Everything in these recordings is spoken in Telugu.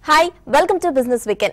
Hi, welcome to Business Weekend.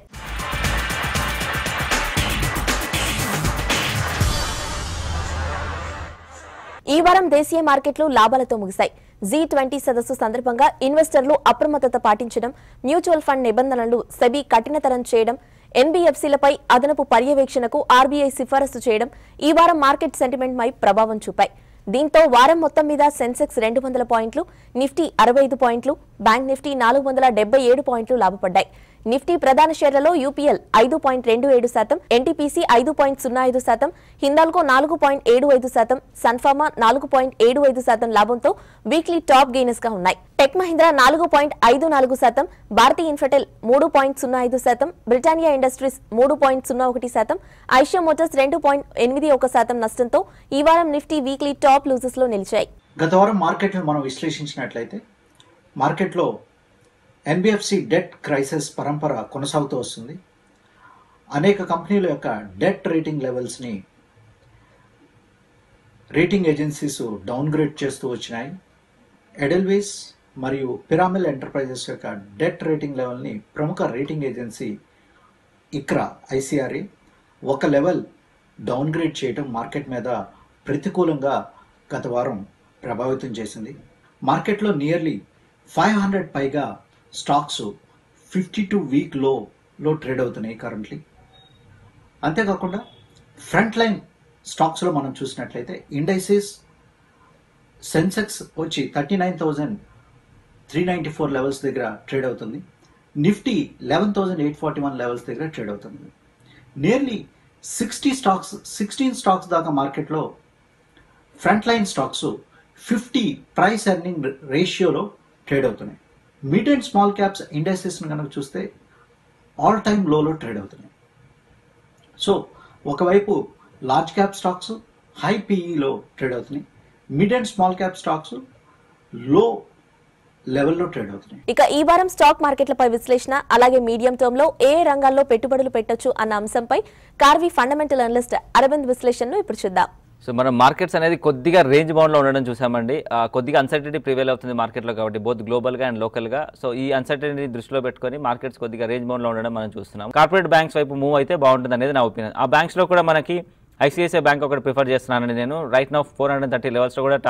ఈ వారం దేశీయ మార్కెట్లు లాభాలతో ముగిశాయి. G20 సదస్సు సందర్భంగా ఇన్వెస్టర్లు అప్రమత్తత పాటించడం, మ్యూచువల్ ఫండ్ నిబంధనలు సెబీ కఠినతరం చేయడం, ఎన్బీఎఫ్సీలపై అదనపు పర్యవేక్షణకు ఆర్బీఐ సిఫారసు చేయడం ఈ వారం మార్కెట్ సెంటిమెంట్ పై ప్రభావం చూపాయి. దీంతో వారం మొత్తం మీద సెన్సెక్స్ 200 పాయింట్లు, నిఫ్టీ 65 పాయింట్లు, బ్యాంక్ నిఫ్టీ 477 పాయింట్లు లాభపడ్డాయి. నిఫ్టీ ప్రధాన షేర్లలో యూపీఎల్ 5.27%, ఎన్టీపీసీ 5.05%, హిందాల్కో 4.75%, సన్ఫార్మా 4.75% లాభంతో వీక్లీ టాప్ గెయినర్స్ గా ఉన్నాయి. Tech Mahindra 4.54%, Bharti Infotel 3.05%, Britannia industries 3.01%, Eicher motors 2.81% నష్టంతో ఈ వారం నిఫ్టీ వీక్లీ టాప్ లూజర్స్ లో నిలిచాయి. గత వారం మార్కెట్ను మనం విశ్లేషించినట్లయితే మార్కెట్లో ఎన్బిఎఫ్సి డెట్ క్రైసిస్ పరంపర కొనసాగుతూ వస్తుంది. అనేక కంపెనీల యొక్క డెట్ రేటింగ్ లెవెల్స్ని రేటింగ్ ఏజెన్సీస్ డౌన్గ్రేడ్ చేస్తూ వచ్చినాయి. ఎడెల్వేస్ మరియు పిరామిల్ ఎంటర్ప్రైజెస్ యొక్క డెట్ రేటింగ్ లెవెల్ని ప్రముఖ రేటింగ్ ఏజెన్సీ ఇక్రా ఐసిఆర్ఏ ఒక లెవెల్ డౌన్గ్రేడ్ చేయడం మార్కెట్ మీద ప్రతికూలంగా గత వారం ప్రభావితం చేసింది. మార్కెట్లో నియర్లీ 500 పైగా స్టాక్స్ 52 వీక్ లోలో ట్రేడ్ అవుతున్నాయి కరెంట్లీ. అంతేకాకుండా ఫ్రంట్ లైన్ స్టాక్స్లో మనం చూసినట్లయితే ఇండైసెస్ సెన్సెక్స్ వచ్చి 39,394 లెవెల్స్ దగ్గర ట్రేడ్ అవుతుంది. నిఫ్టీ 11,841 లెవెల్స్ దగ్గర ట్రేడ్ అవుతుంది. నియర్లీ 16 స్టాక్స్ దాకా మార్కెట్లో front line stocks 50 price earning రేషియోలో ట్రేడ్ అవుతున్నాయి. మిడ్ అండ్ స్మాల్ క్యాప్స్ ఇండస్ట్రీస్ని కనుక చూస్తే ఆల్ టైమ్ లోలో ట్రేడ్ అవుతున్నాయి. సో ఒకవైపు లార్జ్ క్యాప్ స్టాక్స్ హై పీఈలో ట్రేడ్ అవుతున్నాయి, mid and small cap stocks low లెవెల్లో ట్రేడ్ అవుతున్నాయి. ఇక ఈ వారం స్టాక్ మార్కెట్లపై విశ్లేషణ, అలాగే మీడియం టర్మ్ లో ఏ రంగాల్లో పెట్టుబడులు పెట్టొచ్చు అన్న అంశంపై కార్వి ఫండమెంటల్ అనలిస్ట్ అరవింద్ విశ్లేషణను ఇప్పుడు చూద్దాం. సో మనం మార్కెట్స్ అనేది కొద్దిగా రేంజ్ బౌండ్లో ఉండడం చూసామండి. కొద్దిగా అన్సర్టనిటీ ప్రివేల్ అవుతుంది మార్కెట్లో కాబట్టి బోత్ గ్లోబల్గా అండ్ లోకల్గా. సో ఈ అన్సర్టనిటీ దృష్టిలో పెట్టుకొని మార్కెట్స్ కొద్దిగా రేంజ్ బౌండ్లో ఉండడం మనం చూస్తున్నాం. కార్పొరేట్ బ్యాంక్స్ వైపు మూవ్ అయితే బాగుంటుంది అనేది నా ఒపీనియన్. ఆ బ్యాంక్స్లో కూడా మనకి ఐసిఐసిఐ బ్యాంక్ ఒకటి ప్రిఫర్ చేస్తున్నానండి నేను. రైట్ నౌ 430 లెవెల్స్లో కూడా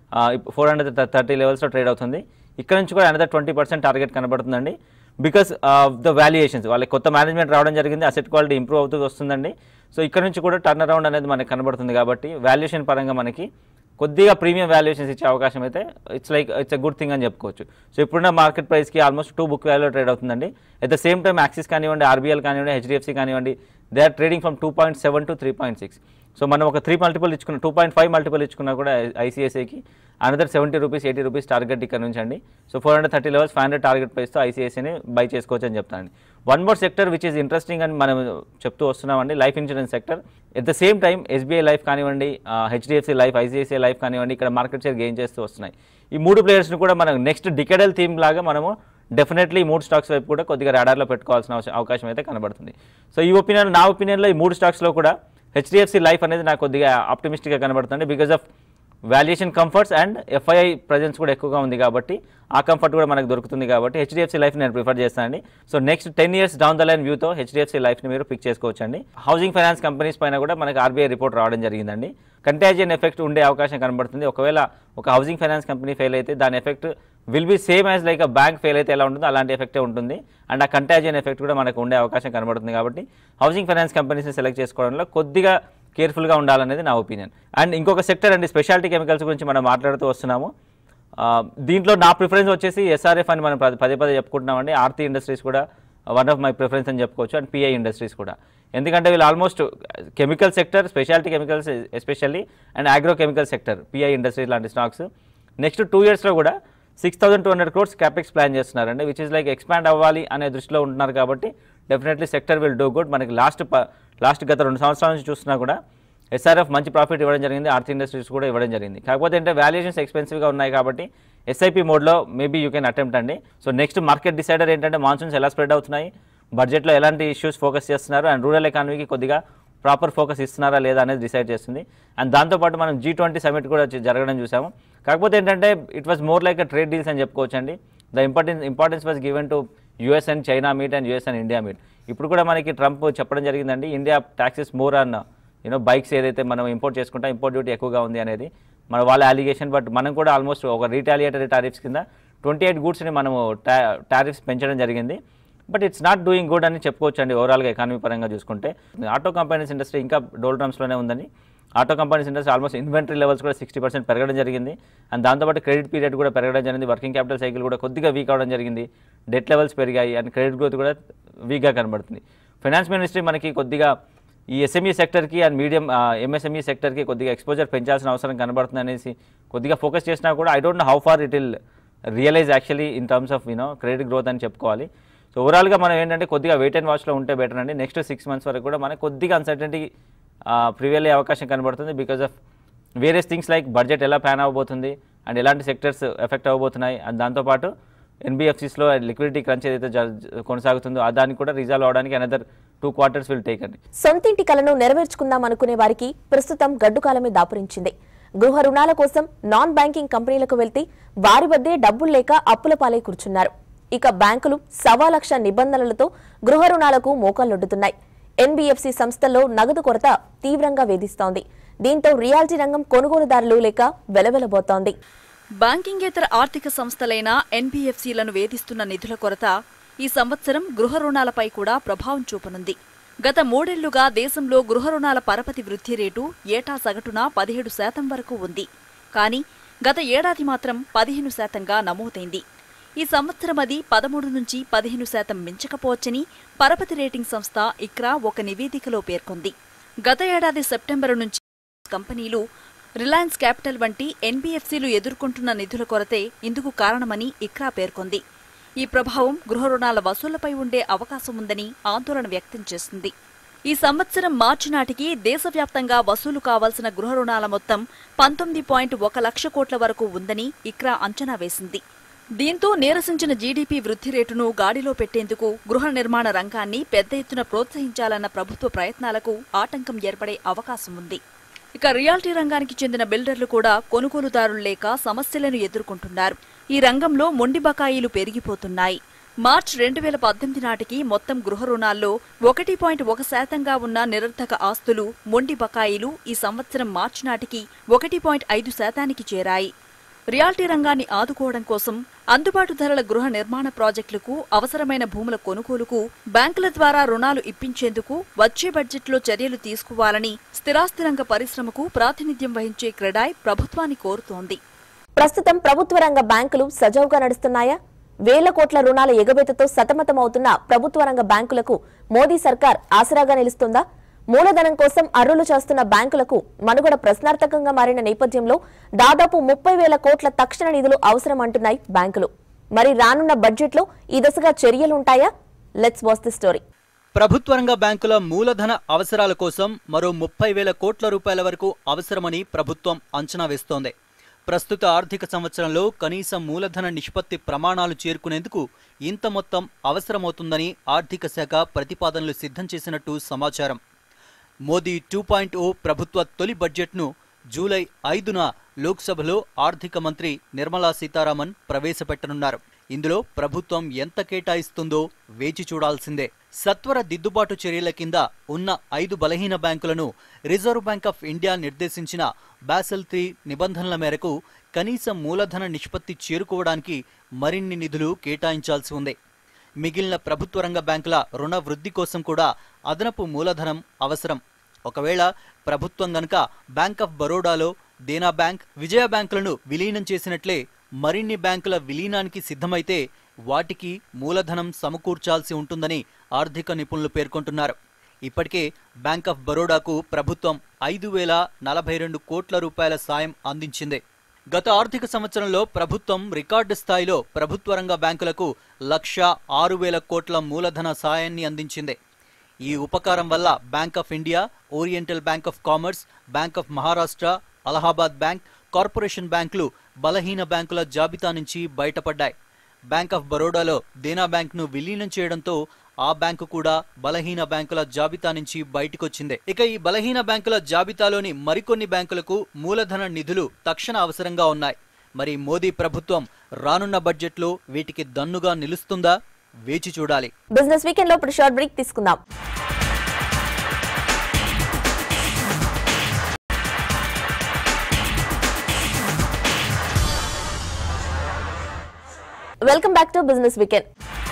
430 లెవెల్స్లో ట్రేడ్ అవుతుంది. ఇక్కడ నుంచి కూడా అనదర్ 20% టార్గెట్ కనబడుతుందండి. బికాస్ ఆఫ్ ద వాల్యుయేషన్స్, వాళ్ళకి కొత్త మేనేజ్మెంట్ రావడం జరిగింది, అసెట్ క్వాలిటీ ఇంప్రూవ్ అవుతూ వస్తుందండి. సో ఇక్కడ నుంచి కూడా టర్న్ అరౌండ్ అనేది మనకి కనబడుతుంది కాబట్టి వాల్యుయేషన్ పరంగా మనకి కొద్దిగా ప్రీమియం వాల్యుయేషన్స్ ఇచ్చే అవకాశం అయితే ఇట్స్ ఎ గుడ్ థింగ్ అని చెప్పుకోవచ్చు. సో ఇప్పుడున్న మార్కెట్ ప్రైస్కి ఆల్మోస్ట్ 2 బుక్ వాల్యూలో ట్రేడ్ అవుతుందండి. At the same time Axis కానివ్వండి, ఆర్బీఎల్ కానివ్వండి, హెచ్డిఎఫ్సి కానివ్వండి, they are trading from 2.7 to 3.6. So మనం ఒక 3 మల్టిపుల్ ఇచ్చుకున్న 2.5 మల్టిపుల్ ఇచ్చుకున్నా కూడా ఐసిఐసిఐకి అనదర్ 70 రూపీస్ 80 రూపీస్ టార్గెట్ ఇక్కడ నుంచి అండి. సో 430 లెవెల్స్ 500 టార్గెట్ ప్రైస్తో ఐసిఐసిఐని బై చేసుకోవచ్చు అని చెప్తానండి. One more sector which is interesting అని మనం చెప్తూ వస్తున్నామండి, life insurance sector. At the same time SBI life కానివ్వండి, హెచ్డిఎఫ్సి లైఫ్, ఐసిఐసిఐ లైఫ్ కానివ్వండి, ఇక్కడ మార్కెట్ షేర్ గెయిన్ చేస్తూ వస్తున్నాయి. ఈ 3 ప్లేయర్స్ని కూడా మనం నెక్స్ట్ డికెడల్ థీమ్ లాగా మనము డెఫినెట్లీ 3 స్టాక్స్ వైపు కూడా కొద్దిగా రాడార్లో పెట్టుకోవాల్సిన అవకాశం అయితే కనబడుతుంది. సో ఈ ఒపీనియన్, నా ఒపీనియన్లో ఈ 3 స్టాక్స్లో కూడా హెచ్డిఎఫ్సి లైఫ్ అనేది నాకు కొద్దిగా ఆప్టిమిస్టిక్గా కనబడుతుంది. Because of valuation comforts and FII presence కూడా ఎక్కువగా ఉంది కాబట్టి ఆ కంఫర్ట్ కూడా మనకు దొరుకుతుంది కాబట్టి హెచ్డిఎఫ్సి లైఫ్ నేను ప్రిఫర్ చేస్తానండి. So next 10 years down the line వ్యూతో హెచ్డిఎఫ్సి లైఫ్ని మీరు పిక్ చేసుకోవచ్చండి. హౌసింగ్ ఫైనాన్స్ కంపెనీస్ పైన కూడా మనకి ఆర్బీఐ రిపోర్ట్ రావడం జరిగిందండి. కంటాజియన్ ఎఫెక్ట్ ఉండే అవకాశం కనబడుతుంది. ఒకవేళ ఒక హౌసింగ్ ఫైనాన్స్ కంపెనీ ఫెయిల్ అయితే దాని effect will be same as like a bank fail అయితే ఎలా ఉంటుందో అలాంటి ఎఫెక్టే ఉంటుంది. అండ్ ఆ కంటాజియన్ ఎఫెక్ట్ కూడా మనకు ఉండే అవకాశం కనబడుతుంది కాబట్టి హౌసింగ్ ఫైనాన్స్ కంపెనీస్ని సెలెక్ట్ చేసుకోవడంలో కొద్దిగా కేర్ఫుల్గా ఉండాలనేది నా ఒపీనియన్. అండ్ ఇంకొక సెక్టర్ అండి, స్పెషాలిటీ కెమికల్స్ గురించి మనం మాట్లాడుతూ వస్తున్నాము. దీంట్లో నా ప్రిఫరెన్స్ వచ్చేసి ఎస్ఆర్ఎఫ్ అని మనం పదే చెప్పుకుంటున్నామండి. ఆర్తి ఇండస్ట్రీస్ కూడా వన్ ఆఫ్ మై ప్రిఫరెన్స్ అని చెప్పుకోవచ్చు, అండ్ పిఐ ఇండస్ట్రీస్ కూడా. ఎందుకంటే వీళ్ళు almost chemical sector, specialty chemicals especially, and agro chemical sector, PI industries లాంటి స్టాక్స్ నెక్స్ట్ 2 ఇయర్స్లో కూడా 6,200 crores క్యాపెక్స్ ప్లాన్ చేస్తున్నారండి, విచ్ ఇస్ లైక్ ఎక్స్పాండ్ అవ్వాలి అనే దృష్టిలో ఉంటున్నారు కాబట్టి definitely sector will do good. మనకి లాస్ట్ గత 2 సంవత్సరాల నుంచి చూస్తున్నా కూడా ఎస్ఆర్ఎఫ్ మంచి ప్రాఫిట్ ఇవ్వడం జరిగింది, ఆర్తి ఇండస్ట్రీస్ కూడా ఇవ్వడం జరిగింది. కాకపోతే అంటే వాల్యుయేషన్స్ ఎక్స్పెన్సివ్గా ఉన్నాయి కాబట్టి ఎస్ఐపి మోడ్లో మేబీ యూ కెన్ అటెంప్ట్ అండి. సో నెక్స్ట్ మార్కెట్ డిసైడర్ ఏంటంటే మాన్సూన్స్ ఎలా స్ప్రెడ్ అవుతున్నాయి, బడ్జెట్లో ఎలాంటి ఇష్యూస్ ఫోకస్ చేస్తున్నారు, అండ్ రూరల్ ఎకానమీకి కొద్దిగా ప్రాపర్ ఫోకస్ ఇస్తున్నారా లేదా అనేది డిసైడ్ చేస్తుంది. అండ్ దాంతోపాటు మనం G20 సమిట్ కూడా జరగడం చూసాము. కాకపోతే ఏంటంటే it was more like trade deals అని చెప్పుకోవచ్చు అండి. The importance was given to US and China meet and US and India meet. ఇప్పుడు కూడా మనకి ట్రంప్ చెప్పడం జరిగిందండి, India taxes more on bikes ఏదైతే మనం ఇంపోర్ట్ చేసుకుంటాం, ఇంపోర్ట్ డ్యూటీ ఎక్కువగా ఉంది అనేది మన వాళ్ళ అలిగేషన్. బట్ మనం కూడా ఆల్మోస్ట్ ఒక రీటాలియేటరీ టారిఫ్స్ కింద 28 గూడ్స్ని మనము టారిఫ్స్ పెంచడం జరిగింది. But it's not doing good అని చెప్పుకోవచ్చు అండి ఓవరాల్గా ఎకానమీ పరంగా చూసుకుంటే. ఆటో కంపెనీస్ ఇండస్ట్రీ ఇంకా డోల్డ్రమ్స్లోనే ఉందని. Auto companies industry almost inventory levels కూడా 60% పెరగడం జరిగింది. అండ్ దాంతోపాటు క్రెడిట్ పీరియడ్ కూడా పెరగడం జరిగింది. వర్కింగ్ క్యాపిటల్ సైకిల్ కూడా కొద్దిగా వీక్ అవడం జరిగింది. డెట్ లెవెల్స్ పెరిగాయి అండ్ క్రెడిట్ గ్రోత్ కూడా వీక్గా కనబడుతుంది. ఫైనాన్స్ మినిస్ట్రీ మనకి కొద్దిగా ఈ ఎస్ఎంఈ సెక్టర్కి అండ్ మీడియం ఎంఎస్ఎంఈ సెక్టర్కి కొద్దిగా ఎక్స్పోజర్ పెంచాల్సిన అవసరం కనబడుతుంది అనేసి కొద్దిగా ఫోకస్ చేసినా కూడా I don't know how far it will realize actually in terms of credit growth అని చెప్పుకోవాలి. సో ఓవరాల్గా మనం ఏంటంటే కొద్దిగా వెయిట్ అండ్ వాచ్లో ఉంటే బెటర్ అండి. నెక్స్ట్ 6 months వరకు కూడా మనకి కొద్దిగా అన్సర్టెనిటీ ప్రివేల్ అయ్యే అవకాశం కనబడుతుంది. Because of various things like budget ఎలా ప్లాన్ అవ్వబోతుంది అండ్ ఎలాంటి సెక్టర్స్ ఎఫెక్ట్ అవ్వబోతున్నాయి అండ్ దాంతోపాటు ఎన్బిఎఫ్సిస్లో లిక్విడిటీ క్రంచ్ ఏదైతే కొనసాగుతుందో దానికి కూడా రిజాల్వ్ అవడానికి అనదర్ 2 quarters విల్ టేక్ అండి. సొంతింటి కలను నెరవేర్చుకుందాం అనుకునే వారికి ప్రస్తుతం గడ్డుకాలమే దాపురించింది. గృహ రుణాల కోసం నాన్ బ్యాంకింగ్ కంపెనీలకు వెళ్తే వారి వద్దే డబ్బులు లేక అప్పుల పాలై కూర్చున్నారు. ఇక బ్యాంకులు 1.25 లక్ష నిబంధనలతో గృహ రుణాలకు మోకాళ్లొడ్డుతున్నాయి. ఎన్బిఎఫ్సి సంస్థల్లో నగదు కొరత తీవ్రంగా వేధిస్తోంది. దీంతో రియాలిటీ రంగం కొనుగోలుదారులు లేక వెలవెలబోతోంది. బ్యాంకింగేతర ఆర్థిక సంస్థలైన ఎన్బిఎఫ్సిలను వేధిస్తున్న నిధుల కొరత ఈ సంవత్సరం గృహ రుణాలపై కూడా ప్రభావం చూపనుంది. గత 3 ఏళ్లుగా దేశంలో గృహ రుణాల పరపతి వృద్ధి రేటు ఏటా సగటున 17% వరకు ఉంది. కానీ గత ఏడాది మాత్రం 15%గా నమోదైంది. ఈ సంవత్సరం అది 13 నుంచి 15% మించకపోవచ్చని పరపతి రేటింగ్ సంస్థ ఇక్రా ఒక నివేదికలో పేర్కొంది. గత ఏడాది సెప్టెంబరు నుంచి కంపెనీలు రిలయన్స్ క్యాపిటల్ వంటి ఎన్బిఎఫ్సిలు ఎదుర్కొంటున్న నిధుల కొరతే ఇందుకు కారణమని ఇక్రా పేర్కొంది. ఈ ప్రభావం గృహ రుణాల వసూళ్లపై ఉండే అవకాశం ఉందని ఆందోళన వ్యక్తం చేసింది. ఈ సంవత్సరం మార్చి నాటికి దేశవ్యాప్తంగా వసూలు కావాల్సిన గృహ రుణాల మొత్తం 19.1 లక్ష కోట్ల వరకు ఉందని ఇక్రా అంచనా వేసింది. దీంతో నీరసించిన జీడీపీ వృద్ధి రేటును గాడిలో పెట్టేందుకు గృహ నిర్మాణ రంగాన్ని పెద్ద ఎత్తున ప్రోత్సహించాలన్న ప్రభుత్వ ప్రయత్నాలకు ఆటంకం ఏర్పడే అవకాశం ఉంది. ఇక రియాల్టీ రంగానికి చెందిన బిల్డర్లు కూడా కొనుగోలుదారులు లేక సమస్యలను ఎదుర్కొంటున్నారు. ఈ రంగంలో మొండి బకాయిలు పెరిగిపోతున్నాయి. మార్చి 2018 నాటికి మొత్తం గృహ రుణాల్లో 1.1% ఉన్న నిరర్థక ఆస్తులు, మొండి బకాయిలు ఈ సంవత్సరం మార్చి నాటికి 1.5% చేరాయి. రియాల్టీ రంగాన్ని ఆదుకోవడం కోసం అందుబాటు ధరల గృహ నిర్మాణ ప్రాజెక్టులకు అవసరమైన భూముల కొనుగోలుకు బ్యాంకుల ద్వారా రుణాలు ఇప్పించేందుకు వచ్చే బడ్జెట్లో చర్యలు తీసుకోవాలని స్థిరాస్తి రంగ పరిశ్రమకు ప్రాతినిధ్యం వహించే క్రెడాయ్ ప్రభుత్వాన్ని కోరుతోంది. ప్రస్తుతం ప్రభుత్వ రంగ బ్యాంకులు సజావుగా నడుస్తున్నాయా? వేల కోట్ల రుణాల ఎగబెతతో సతమతమవుతున్న ప్రభుత్వ రంగ బ్యాంకులకు మోదీ సర్కార్ ఆసరాగా నిలుస్తుందా? మూలధనం కోసం అర్రులు చేస్తున్న బ్యాంకులకు మనుగడ ప్రశ్నార్థకంగా మారిన నేపథ్యంలో దాదాపు 30,000 కోట్ల తక్షణ నిధులు అవసరమంటున్నాయి బ్యాంకులు. మరి రానున్న బడ్జెట్లో ఈ దిశగా చర్యలుంటాయా? Let's watch the story. ప్రభుత్వ రంగ బ్యాంకుల మూలధన అవసరాల కోసం మరో 30,000 కోట్ల రూపాయల వరకు అవసరమని ప్రభుత్వం అంచనా వేస్తోంది. ప్రస్తుత ఆర్థిక సంవత్సరంలో కనీస మూలధన నిష్పత్తి ప్రమాణాలు చేరుకునేందుకు ఇంత మొత్తం అవసరమవుతుందని ఆర్థిక శాఖ ప్రతిపాదనలు సిద్ధం చేసినట్టు సమాచారం. మోదీ 2.0 ప్రభుత్వ తొలి బడ్జెట్ను జూలై 5న లోక్సభలో ఆర్థిక మంత్రి నిర్మలా సీతారామన్ ప్రవేశపెట్టనున్నారు. ఇందులో ప్రభుత్వం ఎంత కేటాయిస్తుందో వేచి చూడాల్సిందే. సత్వర దిద్దుబాటు చర్యల కింద ఉన్న 5 బలహీన బ్యాంకులను రిజర్వ్ బ్యాంక్ ఆఫ్ ఇండియా నిర్దేశించిన బాసెల్ 3 నిబంధనల మేరకు కనీస మూలధన నిష్పత్తి చేరుకోవడానికి మరిన్ని నిధులు కేటాయించాల్సి ఉంది. మిగిలిన ప్రభుత్వ రంగ బ్యాంకుల రుణ వృద్ధి కోసం కూడా అదనపు మూలధనం అవసరం. ఒకవేళ ప్రభుత్వం గనుక బ్యాంక్ ఆఫ్ బరోడాలో దేనా బ్యాంక్, విజయ బ్యాంకులను విలీనం చేసినట్లే మరిన్ని బ్యాంకుల విలీనానికి సిద్ధమైతే వాటికి మూలధనం సమకూర్చాల్సి ఉంటుందని ఆర్థిక నిపుణులు పేర్కొంటున్నారు. ఇప్పటికే బ్యాంక్ ఆఫ్ బరోడాకు ప్రభుత్వం 5,042 కోట్ల రూపాయల సాయం అందించింది. గత ఆర్థిక సంవత్సరంలో ప్రభుత్వం రికార్డు స్థాయిలో ప్రభుత్వ రంగ బ్యాంకులకు 1,06,000 కోట్ల మూలధన సాయాన్ని అందించింది. ఈ ఉపకారం వల్ల bank of India, oriental bank of commerce, bank of Maharashtra, Allahabad bank, corporation బ్యాంకులు బలహీన బ్యాంకుల జాబితా నుంచి బయటపడ్డాయి. బ్యాంక్ ఆఫ్ బరోడాలో దేనా బ్యాంక్ను విలీనం చేయడంతో ఆ బ్యాంకు కూడా బలహీన బ్యాంకుల జాబితా నుంచి బయటకొచ్చింది. ఇక ఈ బలహీన బ్యాంకుల జాబితాలోని మరికొన్ని బ్యాంకులకు మూలధన నిధులు తక్షణ అవసరంగా ఉన్నాయి. మరి మోదీ ప్రభుత్వం రానున్న బడ్జెట్లో వీటికి దన్నుగా నిలుస్తుందా? వేచి చూడాలి. బిజినెస్ వీకెండ్ లో ఇప్పుడు షార్ట్ బ్రేక్ తీసుకుందాం. Welcome back to business weekend.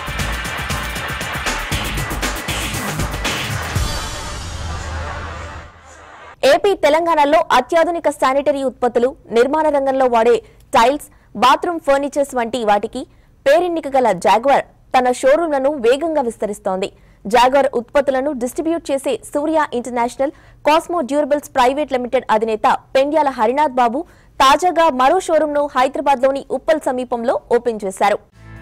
AP తెలంగాణలో అత్యాధునిక శానిటరీ ఉత్పత్తులు, నిర్మాణ రంగంలో వాడే టైల్స్, బాత్రూమ్ ఫర్నిచర్స్ వంటి వాటికి పేరెన్నిక గల జాగ్వార్ తన షోరూంలను వేగంగా విస్తరిస్తోంది. జాగ్వార్ ఉత్పత్తులను డిస్ట్రిబ్యూట్ చేసే Surya international cosmo durables private limited అధినేత పెండ్యాల హరినాథ్ బాబు తాజాగా మరో షోరూంను హైదరాబాద్లోని ఉప్పల్ సమీపంలో ఓపెన్ చేశారు.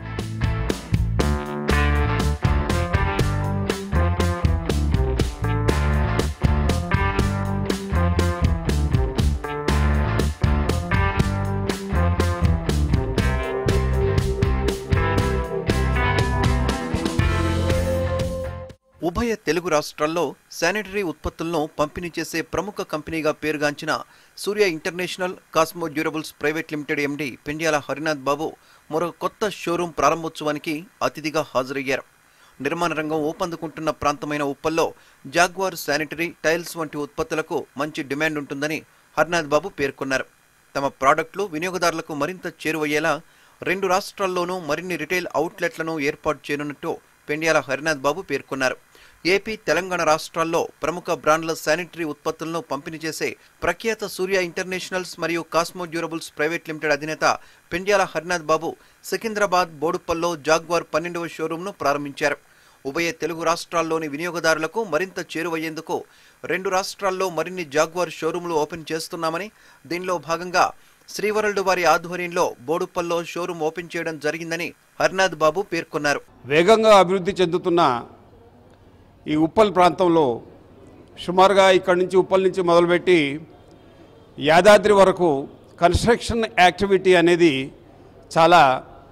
ఉభయ తెలుగు రాష్ట్రాల్లో శానిటరీ ఉత్పత్తులను పంపిణీ చేసే ప్రముఖ కంపెనీగా పేరుగాంచిన Surya international cosmo durables private limited MD Pendyala Harinath Babu మరో కొత్త షోరూం ప్రారంభోత్సవానికి అతిథిగా హాజరయ్యారు. నిర్మాణ రంగం ఊపందుకుంటున్న ప్రాంతమైన ఉప్పల్లో జాగ్వార్ శానిటరీ, టైల్స్ వంటి ఉత్పత్తులకు మంచి డిమాండ్ ఉంటుందని హరినాథ్ బాబు పేర్కొన్నారు. తమ ప్రాడక్టులు వినియోగదారులకు మరింత చేరువయ్యేలా 2 రాష్ట్రాల్లోనూ మరిన్ని రిటైల్ అవుట్లెట్లను ఏర్పాటు చేయనున్నట్టు పెండ్యాల హరినాథ్ బాబు పేర్కొన్నారు. ఏపీ, తెలంగాణ రాష్ట్రాల్లో ప్రముఖ బ్రాండ్ల శానిటరీ ఉత్పత్తులను పంపిణీ చేసే ప్రఖ్యాత సూర్య ఇంటర్నేషనల్స్ మరియు కాస్మో డ్యూరబుల్స్ ప్రైవేట్ లిమిటెడ్ అధినేత పెండ్యాల హరినాథ్ బాబు సికింద్రాబాద్ బోడుప్పల్లో జాగ్వార్ 12వ షోరూంను ప్రారంభించారు. ఉభయ తెలుగు రాష్ట్రాల్లోని వినియోగదారులకు మరింత చేరువయ్యేందుకు 2 రాష్ట్రాల్లో మరిన్ని జాగ్వార్ షోరూంలు ఓపెన్ చేస్తున్నామని, దీనిలో భాగంగా శ్రీవరల్డ్ వారి ఆధ్వర్యంలో బోడుప్పల్లో షోరూం ఓపెన్ చేయడం జరిగిందని హరినాథ్ బాబు పేర్కొన్నారు. వేగంగా అభివృద్ధి చెందుతున్న ఈ ఉప్పల్ ప్రాంతంలో సుమారుగా ఇక్కడి నుంచి ఉప్పల్ నుంచి మొదలుపెట్టి యాదాద్రి వరకు కన్స్ట్రక్షన్ యాక్టివిటీ అనేది చాలా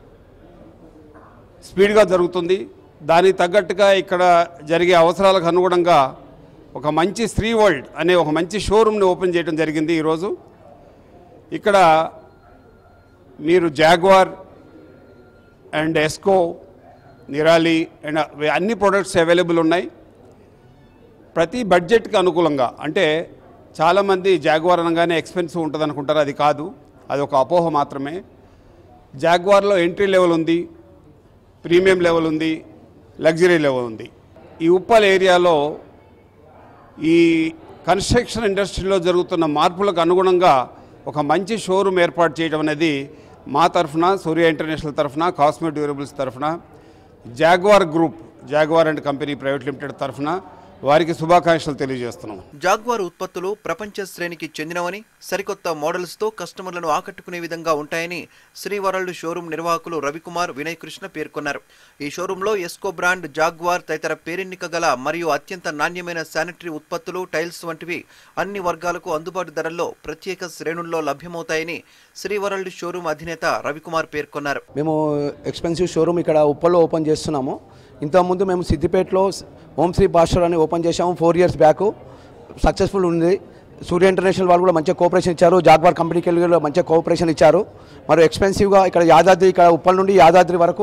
స్పీడ్గా జరుగుతుంది. దానికి తగ్గట్టుగా ఇక్కడ జరిగే అవసరాలకు అనుగుణంగా ఒక మంచి శ్రీ వరల్డ్ అనే ఒక మంచి షోరూమ్ని ఓపెన్ చేయడం జరిగింది. ఈరోజు ఇక్కడ మీరు Jaguar and Essco, Nirali and అన్ని ప్రొడక్ట్స్ అవైలబుల్ ఉన్నాయి. ప్రతి బడ్జెట్కి అనుకూలంగా, అంటే చాలామంది జాగ్వార్ అనగానే ఎక్స్పెన్సివ్ ఉంటుంది అనుకుంటారు. అది కాదు, అది ఒక అపోహ మాత్రమే. జాగ్వార్లో ఎంట్రీ లెవెల్ ఉంది, ప్రీమియం లెవెల్ ఉంది, లగ్జరీ లెవెల్ ఉంది. ఈ ఉప్పల్ ఏరియాలో ఈ కన్స్ట్రక్షన్ ఇండస్ట్రీలో జరుగుతున్న మార్పులకు అనుగుణంగా ఒక మంచి షోరూమ్ ఏర్పాటు చేయడం అనేది మా తరఫున, సూర్య ఇంటర్నేషనల్ తరఫున, కాస్మో డ్యూరబుల్స్ తరఫున, Jaguar group, Jaguar and company private limited తరఫున వారికి శుభాకాంక్షలు తెలియజేస్తున్నాం. జాగ్వార్ ఉత్పత్తులు ప్రపంచ శ్రేణికి చెందినవని, సరికొత్త మోడల్స్తో కస్టమర్లను ఆకట్టుకునే విధంగా ఉంటాయని శ్రీవరల్డ్ షోరూం నిర్వాహకులు రవికుమార్, వినయ్ కృష్ణ పేర్కొన్నారు. ఈ షోరూంలో ఎస్కో బ్రాండ్, జాగ్వార్ తదితర పేరెన్నిక గల మరియు అత్యంత నాణ్యమైన శానిటరీ ఉత్పత్తులు, టైల్స్ వంటివి అన్ని వర్గాలకు అందుబాటు ధరల్లో ప్రత్యేక శ్రేణుల్లో లభ్యమవుతాయని శ్రీవరల్డ్ షోరూం అధినేత రవికుమార్ పేర్కొన్నారు. మేము ఎక్స్పెన్సివ్ షోరూమ్ ఇక్కడ ఉప్పల్లో ఓపెన్ చేస్తున్నాము. ఇంతకుముందు మేము సిద్దిపేటలో ఓం శ్రీ భాస్కర్ అని ఓపెన్ చేసాము 4 years బ్యాక్. సక్సెస్ఫుల్ ఉంది. సూర్య ఇంటర్నేషనల్ వాళ్ళు కూడా మంచిగా కోఆపరేషన్ ఇచ్చారు. జాగ్వార్ కంపెనీకి వెళ్ళి మంచిగా కోఆపరేషన్ ఇచ్చారు. మరి ఎక్స్పెన్సివ్గా ఇక్కడ యాదాద్రి, ఇక్కడ ఉప్పల్ నుండి యాదాద్రి వరకు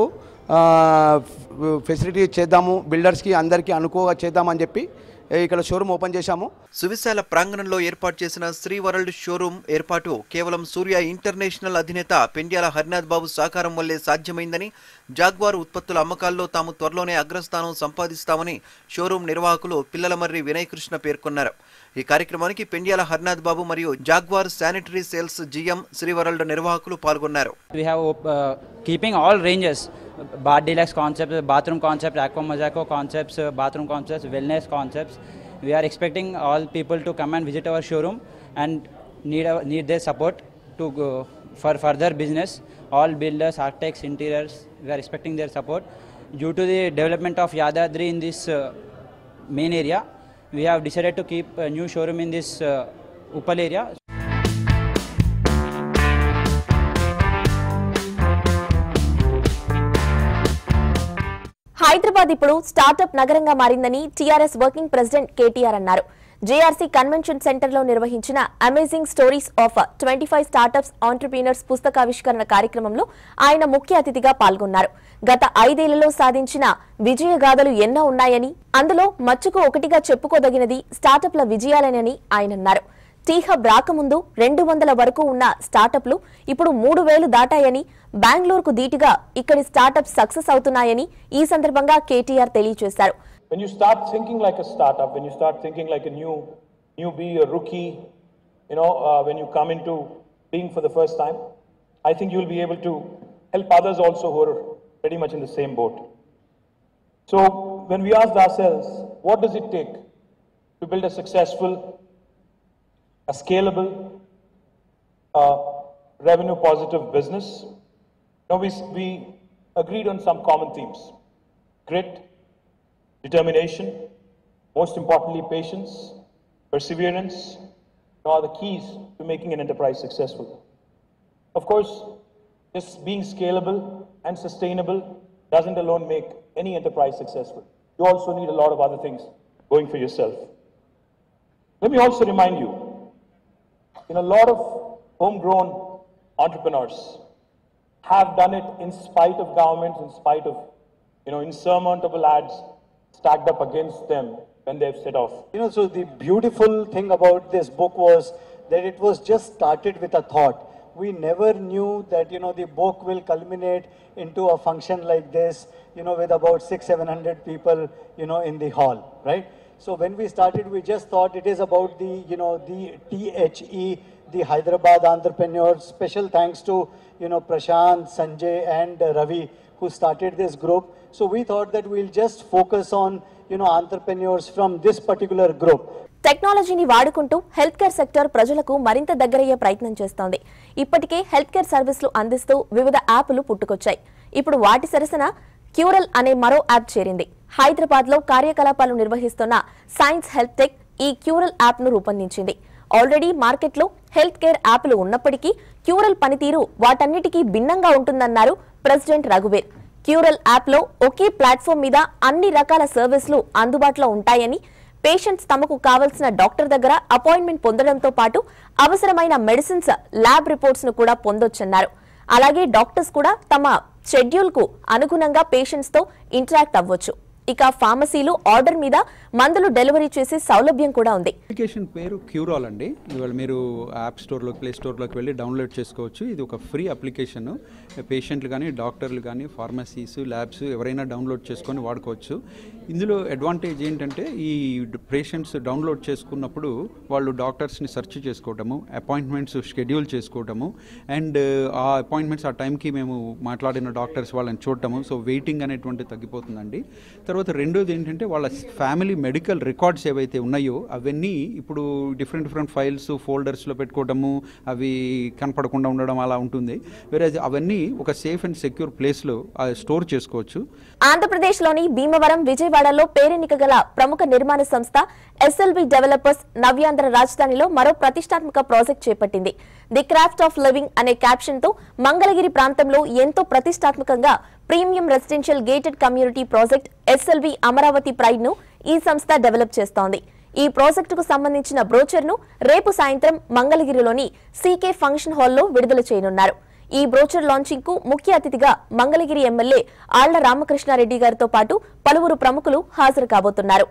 ఫెసిలిటీ చేద్దాము, బిల్డర్స్కి అందరికీ అనుకోగా చేద్దామని చెప్పి ఇక్కడ షోరూమ్ ఓపెన్ చేశాము. సువిశాల ప్రాంగణంలో ఏర్పాటు చేసిన శ్రీ వరల్డ్ షోరూం ఏర్పాటు కేవలం సూర్య ఇంటర్నేషనల్ అధినేత పెండ్యాల హరినాథ్ బాబు సహకారం వల్లే సాధ్యమైందని, జాగ్వార్ ఉత్పత్తుల అమ్మకాల్లో తాము త్వరలోనే అగ్రస్థానం సంపాదిస్తామని షోరూం నిర్వాహకులు పిల్లలమర్రి వినయ్ కృష్ణ పేర్కొన్నారు. ఈ కార్యక్రమానికి పెండ్యాల హరినాథ్ బాబు మరియు Jaguar sanitary sales GM Sri world నిర్వాహకులు పాల్గొన్నారు. Keeping all ranges, Bar Deluxe concepts, bathroom concepts, Aqua Mozaco concepts, bathroom concepts, wellness concepts. We are expecting all people to come and visit our showroom and need their support to go for further business. All builders, architects, interiors, we are expecting their support. Due to the development of Yadadri in this main area, we have decided to keep a new showroom in this Uppal area. Hyderabad ఇప్పుడు స్టార్టప్ నగరంగా మారిందని టీఆర్ఎస్ వర్కింగ్ ప్రెసిడెంట్ కేటీఆర్ అన్నారు. జేఆర్సీ కన్వెన్షన్ సెంటర్లో నిర్వహించిన amazing stories of 25 startups entrepreneurs పుస్తకావిష్కరణ కార్యక్రమంలో ఆయన ముఖ్య అతిథిగా పాల్గొన్నారు. గత 5 ఏళ్లలో సాధించిన విజయగాథలు ఎన్నో ఉన్నాయని, అందులో మచ్చుకు ఒకటిగా చెప్పుకోదగినది స్టార్టప్ల విజయాలేనని ఆయన అన్నారు. టీహబ్ రాకముందు 200 వరకు ఉన్న స్టార్టప్లు ఇప్పుడు 3000 దాటాయని, బెంగళూరుకు దీటుగా ఇక్కడి స్టార్టప్ సక్సెస్ అవుతున్నాయని ఈ సందర్భంగా కేటీఆర్ తెలియజేశారు. When you start thinking like a startup, when you start thinking like a newbie, a rookie, when you come into being for the first time, I think you will be able to help others also who are pretty much in the same boat. So when we asked ourselves, what does it take to build a successful, a scalable, revenue positive business? Now we agreed on some common themes: grit, determination, most importantly patience, perseverance are the keys to making an enterprise successful. Of course, just being scalable and sustainable doesn't alone make any enterprise successful. You also need a lot of other things going for yourself. Let me also remind you, a lot of homegrown entrepreneurs have done it in spite of governments, in spite of insurmountable odds stacked up against them when they've set off. So the beautiful thing about this book was that it was just started with a thought. We never knew that the book will culminate into a function like this, with about 600-700 people in the hall, right? So when we started, we just thought it is about the THE, the Hyderabad entrepreneurs. Special thanks to Prashant, Sanjay and Ravi who started this group. So we thought that we'll just focus on entrepreneurs from this particular group. టెక్నాలజీని వాడుకుంటూ హెల్త్ కేర్ సెక్టర్ ప్రజలకు మరింత దగ్గరయ్యే ప్రయత్నం చేస్తోంది. ఇప్పటికే హెల్త్ కేర్ సర్వీసులు అందిస్తూ వివిధ యాప్లు పుట్టుకొచ్చాయి. ఇప్పుడు వాటి సరసన క్యూరల్ అనే మరో యాప్ చేరింది. హైదరాబాద్ లో కార్యకలాపాలు నిర్వహిస్తున్న సైన్స్ హెల్త్ టెక్ ఈ క్యూరల్ యాప్ ను రూపొందించింది. ఆల్రెడీ మార్కెట్లో హెల్త్ కేర్ యాప్లు ఉన్నప్పటికీ క్యూరల్ పనితీరు వాటన్నిటికీ భిన్నంగా ఉంటుందన్నారు ప్రెసిడెంట్ రఘువీర్. క్యూరల్ యాప్ లో ఒకే ప్లాట్ఫామ్ మీద అన్ని రకాల సర్వీసులు అందుబాటులో ఉంటాయని, పేషెంట్స్ తమకు కావలసిన డాక్టర్ దగ్గర అపాయింట్మెంట్ పొందడంతో పాటు అవసరమైన మెడిసిన్స్, ల్యాబ్ రిపోర్ట్స్ ను కూడా పొందొచ్చన్నారు. అలాగే డాక్టర్స్ కూడా తమ షెడ్యూల్ కు అనుగుణంగా పేషెంట్స్ తో ఇంటరాక్ట్ అవ్వచ్చు. ఇక ఫార్మసీలు ఆర్డర్ మీద మందులు డెలివరీ చేసే సౌలభ్యం కూడా ఉంది. అప్లికేషన్ పేరు క్యూరాల్ అండి. ఇవాళ మీరు యాప్ స్టోర్లోకి, ప్లే స్టోర్లోకి వెళ్ళి డౌన్లోడ్ చేసుకోవచ్చు. ఇది ఒక ఫ్రీ అప్లికేషన్. పేషెంట్లు కానీ, డాక్టర్లు కానీ, ఫార్మసీస్, ల్యాబ్స్ ఎవరైనా డౌన్లోడ్ చేసుకొని వాడుకోవచ్చు. ఇందులో అడ్వాంటేజ్ ఏంటంటే, ఈ పేషెంట్స్ డౌన్లోడ్ చేసుకున్నప్పుడు వాళ్ళు డాక్టర్స్ని సెర్చ్ చేసుకోవటము, అపాయింట్మెంట్స్ షెడ్యూల్ చేసుకోవటము, అండ్ ఆ అపాయింట్మెంట్స్ ఆ టైంకి మేము మాట్లాడిన డాక్టర్స్ వాళ్ళని చూడటము. సో వెయిటింగ్ అనేటువంటి తగ్గిపోతుందండి. తర్వాత రెండోది ఏంటంటే, వాళ్ళ ఫ్యామిలీ మెడికల్ రికార్డ్స్ ఏవైతే ఉన్నాయో అవన్నీ ఇప్పుడు డిఫరెంట్ ఫైల్స్, ఫోల్డర్స్లో పెట్టుకోవడము, అవి కనపడకుండా ఉండడం అలా ఉంటుంది. వేరే అవన్నీ ఒక సేఫ్ అండ్ సెక్యూర్ ప్లేస్లో స్టోర్ చేసుకోవచ్చు. ఆంధ్రప్రదేశ్లోని భీమవరం, విజయవాడలో పేరెన్నిక గల ప్రముఖ నిర్మాణ సంస్థ SLV డెవలపర్స్ నవ్యాంధ్ర రాజధానిలో మరో ప్రతిష్టాత్మక ప్రాజెక్ట్ చేపట్టింది. ది క్రాఫ్ట్ ఆఫ్ లివింగ్ అనే క్యాప్షన్ తో మంగళగిరి ప్రాంతంలో ఎంతో ప్రతిష్టాత్మకంగా premium residential gated community project SLV Amaravati pride ను ఈ సంస్థ డెవలప్ చేస్తోంది. ఈ ప్రాజెక్టుకు సంబంధించిన బ్రోచర్ ను రేపు సాయంత్రం మంగళగిరిలోని CK ఫంక్షన్ హాల్లో విడుదల చేయనున్నారు. ఈ బ్రోచర్ లాంచింగ్ కు ముఖ్య అతిథిగా మంగళగిరి ఎమ్మెల్యే ఆళ్ల రామకృష్ణారెడ్డి గారితో పాటు పలువురు ప్రముఖులు హాజరు కాబోతున్నారు.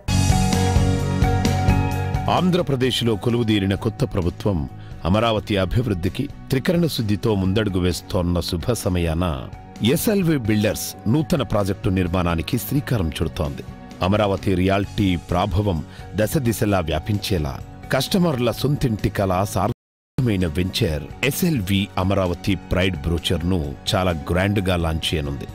ఆంధ్రప్రదేశ్లో కొలువుదీరిన కొత్త ప్రభుత్వం అమరావతి అభివృద్ధికి త్రికరణ శుద్ధితో ముందడుగు వేస్తోన్న శుభ సమయాన SLV బిల్డర్స్ నూతన ప్రాజెక్టు నిర్మాణానికి శ్రీకారం చుడుతోంది. అమరావతి రియాల్టీ ప్రాభవం దశ దిశలా వ్యాపించేలా కస్టమర్ల సొంతింటి కల సార్థకమైన వెంచర్ SLV అమరావతి ప్రైడ్ బ్రోచర్ను చాలా గ్రాండ్గా లాంచ్ చేయనుంది.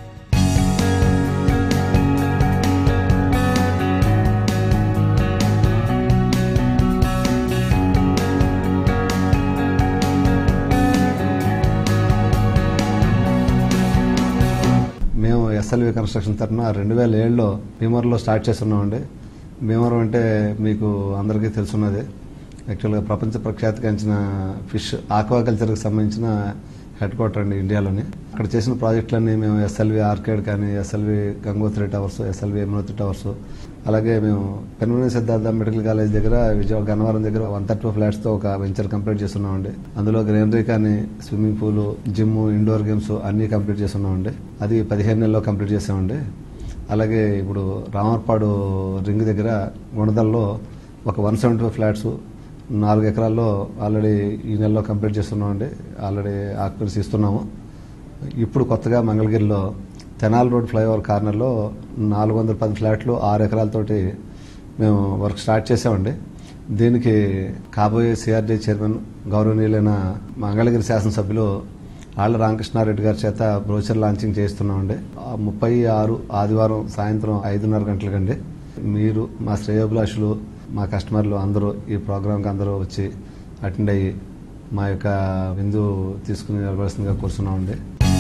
SLV కన్స్ట్రక్షన్ తరఫున 2007లో భీమవరంలో స్టార్ట్ చేస్తున్నామండి. భీమవరం అంటే మీకు అందరికీ తెలుసున్నదే. యాక్చువల్గా ప్రపంచ ప్రఖ్యాతిగాంచిన ఫిష్ ఆక్వాకల్చర్కి సంబంధించిన హెడ్ క్వార్టర్ అండి ఇండియాలోని. అక్కడ చేసిన ప్రాజెక్టులన్నీ మేము ఎస్ఎల్వి ఆర్కేడ్ కానీ, SLV Gangotri towers, SLV Yamunotri towers, అలాగే మేము పెనుమూని సిద్ధార్థ మెడికల్ కాలేజ్ దగ్గర విజయవాడ గన్నవరం దగ్గర 132 ఫ్లాట్స్తో ఒక వెంచర్ కంప్లీట్ చేస్తున్నామండి. అందులో గ్రీనరీ కానీ, swimming pool, gym, indoor games అన్నీ కంప్లీట్ చేస్తున్నామండి. అది 15 నెలల్లో కంప్లీట్ చేసామండి. అలాగే ఇప్పుడు రామర్పాడు రింగ్ దగ్గర గుణదల్లో ఒక 175 ఫ్లాట్స్ 4 ఎకరాల్లో ఆల్రెడీ ఈ నెలలో కంప్లీట్ చేస్తున్నామండి. ఆల్రెడీ ఆక్యుపెన్సీ ఇస్తున్నాము. ఇప్పుడు కొత్తగా మంగళగిరిలో తెనాలి రోడ్ ఫ్లైఓవర్ కార్నర్లో 410 ఫ్లాట్లు 6 ఎకరాలతోటి మేము వర్క్ స్టార్ట్ చేసామండి. దీనికి కాబోయే సిఆర్డీ చైర్మన్ గౌరవనీయులైన మంగళగిరి శాసనసభ్యులు ఆళ్ల రామకృష్ణారెడ్డి గారి చేత బ్రోచర్ లాంచింగ్ చేస్తున్నామండి. 36 ఆదివారం సాయంత్రం 5:30 గంటలకండి. మీరు మా శ్రేయోభిలాషులు, మా కస్టమర్లు అందరూ ఈ ప్రోగ్రాంకి అందరూ వచ్చి అటెండ్ అయ్యి మా యొక్క విందు తీసుకుని వెళ్ళవలసిందిగా కోరుతున్నామండి.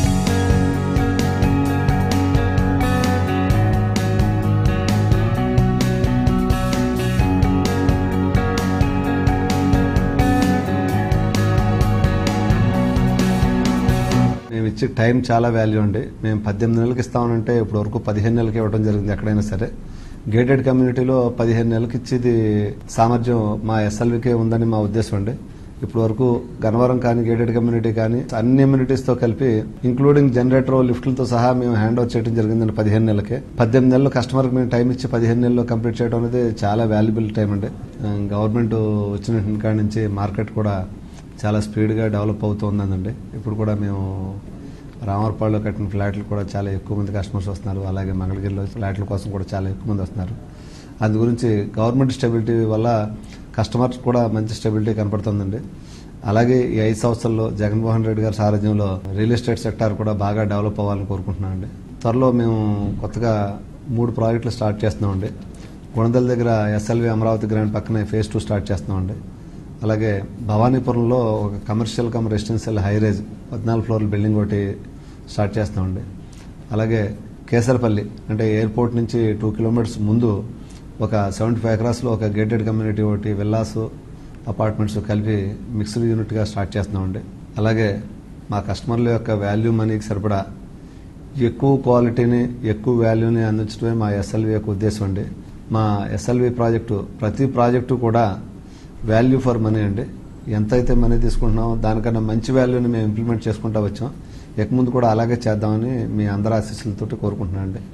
మేము ఇచ్చే టైం చాలా వాల్యూ అండి. మేము 18 నెలలకు ఇస్తామనంటే ఇప్పుడు వరకు 15 నెలలకి ఇవ్వడం జరిగింది. ఎక్కడైనా సరే గేటెడ్ కమ్యూనిటీలో 15 నెలలకు ఇచ్చేది సామర్థ్యం మా ఎస్ఎల్వికే ఉందని మా ఉద్దేశం అండి. ఇప్పుడు వరకు గన్నవరం కానీ, గేటెడ్ కమ్యూనిటీ కానీ అన్ని అమ్యూనిటీస్తో కలిపి ఇంక్లూడింగ్ జనరేటర్ లిఫ్ట్లతో సహా మేము హ్యాండ్ ఓవర్ చేయడం జరిగిందండి 15 నెలలకే. 18 నెలలు కస్టమర్కి మేము టైం ఇచ్చి 15 నెలల్లో కంప్లీట్ చేయడం అనేది చాలా వాల్యుబుల్ టైం అండి. గవర్నమెంట్ వచ్చిన కాడి నుంచి మార్కెట్ కూడా చాలా స్పీడ్గా డెవలప్ అవుతుందండి. ఇప్పుడు కూడా మేము రామర్పాడులో కట్టిన ఫ్లాట్లు కూడా చాలా ఎక్కువ మంది కస్టమర్స్ వస్తున్నారు. అలాగే మంగళగిరిలో ఫ్లాట్ల కోసం కూడా చాలా ఎక్కువ మంది వస్తున్నారు. అందు గురించి గవర్నమెంట్ స్టెబిలిటీ వల్ల కస్టమర్స్ కూడా మంచి స్టెబిలిటీ కనపడుతుందండి. అలాగే ఈ 5 సంవత్సరాల్లో జగన్మోహన్ రెడ్డి గారి సారథ్యంలో రియల్ ఎస్టేట్ సెక్టార్ కూడా బాగా డెవలప్ అవ్వాలని కోరుకుంటున్నామండి. త్వరలో మేము కొత్తగా 3 ప్రాజెక్టులు స్టార్ట్ చేస్తున్నామండి. గుణదల దగ్గర ఎస్ఎల్వి అమరావతి గ్రాండ్ పక్కనే phase 2 స్టార్ట్ చేస్తున్నామండి. అలాగే భవానీపురంలో ఒక కమర్షియల్ రెసిడెన్షియల్ హైరేజ్ 14 ఫ్లోర్ల బిల్డింగ్ ఒకటి స్టార్ట్ చేస్తామండి. అలాగే కేసరపల్లి అంటే ఎయిర్పోర్ట్ నుంచి 2 కిలోమీటర్స్ ముందు ఒక 75 ఎకరాస్లో ఒక గేటెడ్ కమ్యూనిటీ ఒకటి, విల్లాస్, అపార్ట్మెంట్స్ కలిపి మిక్స్డ్ యూనిట్గా స్టార్ట్ చేస్తున్నామండి. అలాగే మా కస్టమర్ల యొక్క వాల్యూ మనీకి సరిపడా ఎక్కువ క్వాలిటీని, ఎక్కువ వాల్యూని అందించడమే మా ఎస్ఎల్వి యొక్క ఉద్దేశం అండి. మా ఎస్ఎల్వి ప్రాజెక్టు ప్రతి ప్రాజెక్టు కూడా వాల్యూ ఫర్ మనీ అండి. ఎంతైతే మనీ తీసుకుంటున్నామో దానికన్నా మంచి వాల్యూని మేము ఇంప్లిమెంట్ చేసుకుంటూ వచ్చాం. ఇక ముందు కూడా అలాగే చేద్దామని మీ అందరి ఆశీస్సులతో కోరుకుంటున్నాను అండి.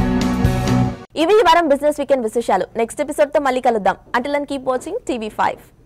ఇవి ఈ వారం బిజినెస్ వీకెండ్ విశేషాలు. నెక్స్ట్ ఎపిసోడ్ తో మళ్ళీ కలుద్దాం. Until then keep watching TV5.